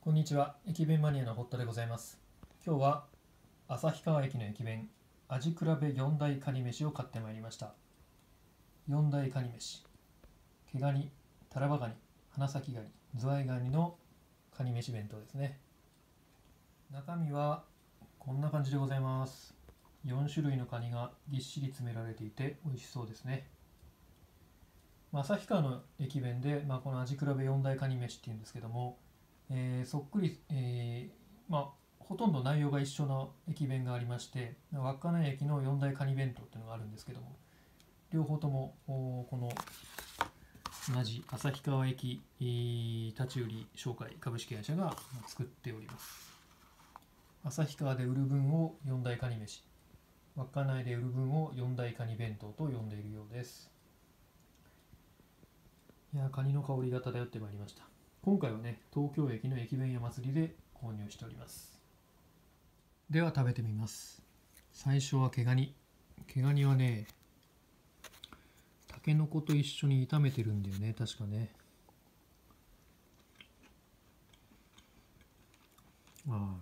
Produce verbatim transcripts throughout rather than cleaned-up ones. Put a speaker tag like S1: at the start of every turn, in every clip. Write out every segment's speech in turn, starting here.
S1: こんにちは、駅弁マニアの堀田でございます。今日は旭川駅の駅弁味比べよん大カニ飯を買ってまいりました。よん大カニ飯、毛ガニ、タラバガニ、花咲ガニ、ズワイガニのカニ飯弁当ですね。中身はこんな感じでございます。よん種類のカニがぎっしり詰められていて美味しそうですね。まあ、旭川の駅弁で、まあ、この味比べよん大カニ飯っていうんですけども、えー、そっくり、えーまあ、ほとんど内容が一緒の駅弁がありまして、稚内駅のよん大カニ弁当っていうのがあるんですけども、両方ともこの同じ旭川駅立ち売り商会株式会社が作っております。旭川で売る分をよん大カニ飯、稚内で売る分をよん大カニ弁当と呼んでいるようです。いや、カニの香りが漂ってまいりました。今回はね、東京駅の駅弁屋祭りで購入しております。では食べてみます。最初は毛ガニ。毛ガニはね、タケノコと一緒に炒めてるんだよね、確かね。あ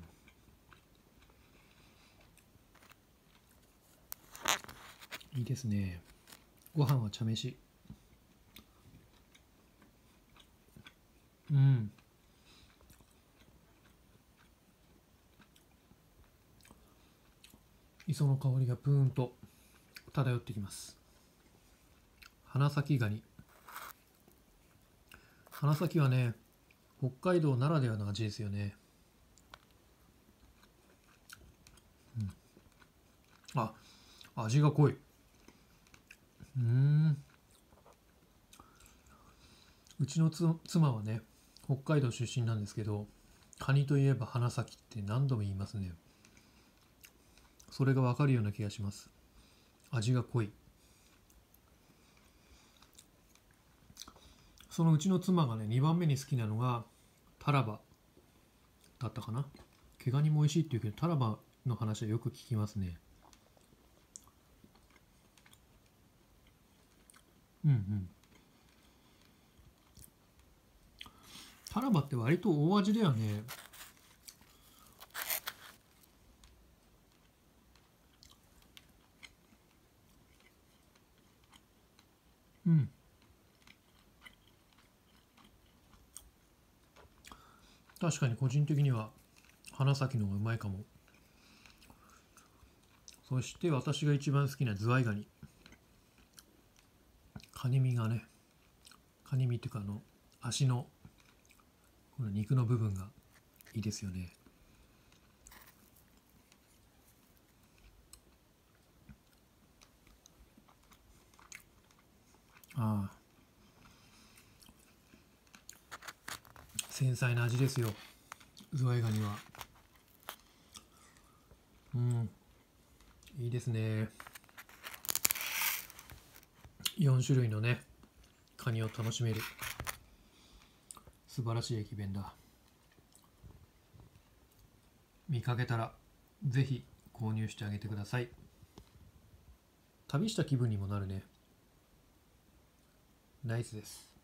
S1: あ、いいですね。ご飯は茶飯。うん。磯の香りがプーンと漂ってきます。花咲ガニ。花咲はね、北海道ならではの味ですよね。うん、あ、味が濃い。うん。うちの妻はね、北海道出身なんですけど、カニといえば花咲って何度も言いますね。それがわかるような気がします。味が濃い。そのうちの妻がね、にばんめに好きなのがタラバだったかな。毛ガニも美味しいっていうけど、タラバの話はよく聞きますね。うんうん。タラバって割と大味だよね。うん。確かに個人的には花咲の方がうまいかも。そして私が一番好きなズワイガニ。カニ身がね、カニ身っていうかあの足のこの肉の部分がいいですよね。ああ、繊細な味ですよ、ズワイガニは。うん、いいですね。よん種類のね、カニを楽しめる素晴らしい駅弁だ。見かけたらぜひ購入してあげてください。旅した気分にもなるね。ナイスです。